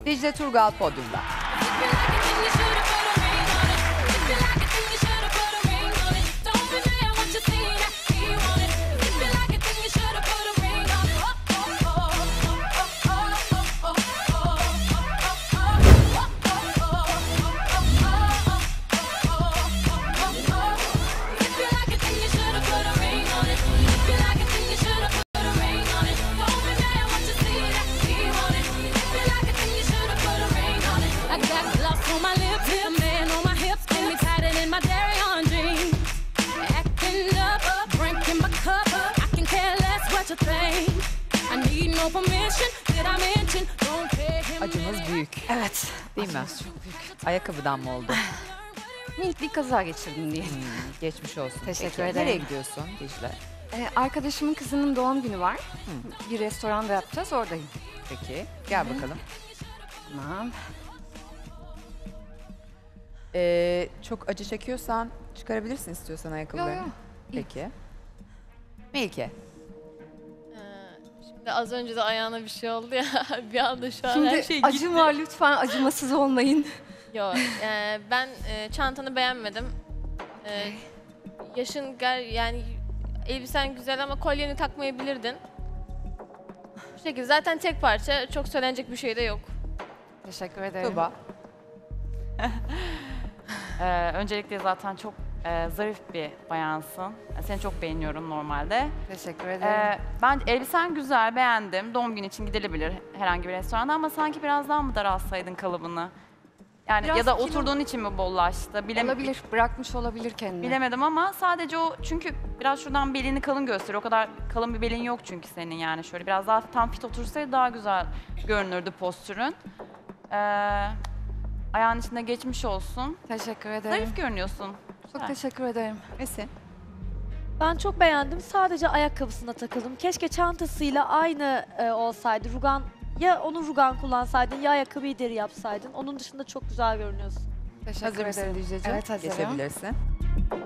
Dicle Turgal podyumda. Acımız büyük. Evet. Değil mi? Çok büyük. Ayakkabıdan mı oldu? Minik bir kaza geçirdim diye. Geçmiş olsun. Teşekkür Peki. ederim. Nereye gidiyorsun Dicle? Arkadaşımın kızının doğum günü var. Bir restoranda yapacağız, oradayım. Peki. Gel bakalım. Tamam. Çok acı çekiyorsan çıkarabilirsin istiyorsan ayakkabılarını. Yok. Peki. Melike. Şimdi az önce de ayağına bir şey oldu ya. Bir anda şu an Şimdi her şey gitti. acım var, lütfen acımasız olmayın. Yok, ben çantanı beğenmedim. Yaşın yani elbisen güzel ama kolyeni takmayabilirdin. Bu şekilde zaten tek parça, çok söylenecek bir şey de yok. Teşekkür ederim. Tuba. Öncelikle zaten çok zarif bir bayansın. Seni çok beğeniyorum normalde. Teşekkür ederim. Ben elbisen güzel, beğendim. Doğum günü için gidilebilir herhangi bir restoranda ama sanki biraz daha mı daraltsaydın kalıbını? Yani Biraz ya da kilo- oturduğun için mi bollaştı? Olabilir, bırakmış olabilir kendini. Bilemedim ama sadece o, çünkü biraz şuradan belini kalın gösteriyor. O kadar kalın bir belin yok çünkü senin, yani şöyle biraz daha tam fit otursaydı daha güzel görünürdü postürün. Ayağın içinde geçmiş olsun. Teşekkür ederim. Zarif görünüyorsun. Çok Güzel. teşekkür ederim. Esin. Ben çok beğendim. Sadece ayakkabısına takıldım. Keşke çantasıyla aynı olsaydı. Rugan, ya onu rugan kullansaydın ya ayakkabıyı deri yapsaydın. Onun dışında çok güzel görünüyorsun. Teşekkür Hazır mısın ederim. Dicle'ciğim? Evet, hazırım. Geçebilirsin.